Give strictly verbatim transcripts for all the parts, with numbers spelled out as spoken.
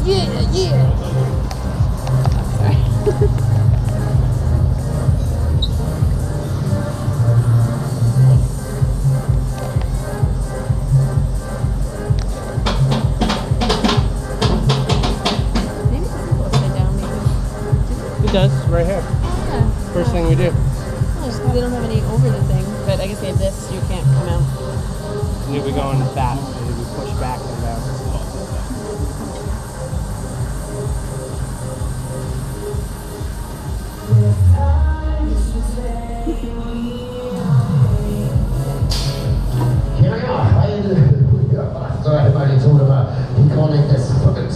Yeah, yeah. Sorry. Maybe this is upside down, maybe. It does, right here. Yeah. First thing we do. Oh, just 'cause they don't have any over the thing. But I guess they have this, so you can't come out. And if we go in fast, and we push back and down. So everybody talking about he can't eat this product.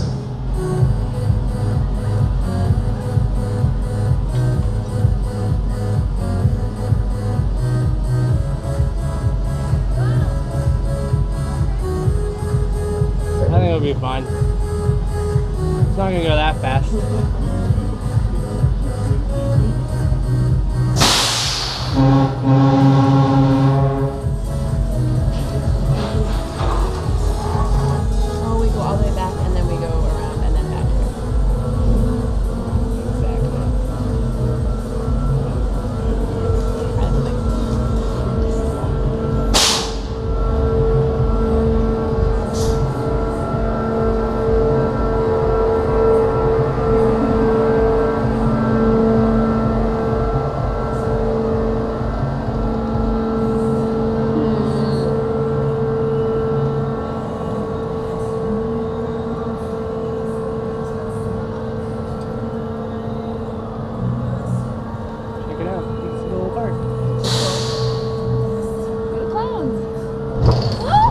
I think it'll be fine. It's not gonna go that fast. Oh, we go all the way back and then we go around and then back here. Exactly. Check it out. It's a little park. Go clowns. Whoa!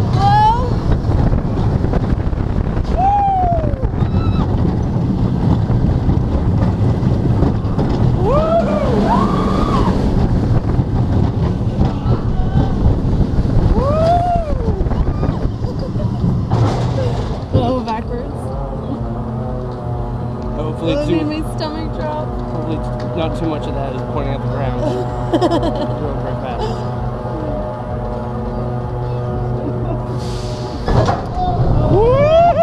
Go backwards. Hopefully, That too, made my stomach drop. hopefully not too much of that is pointing at the ground. Going very fast. Woo!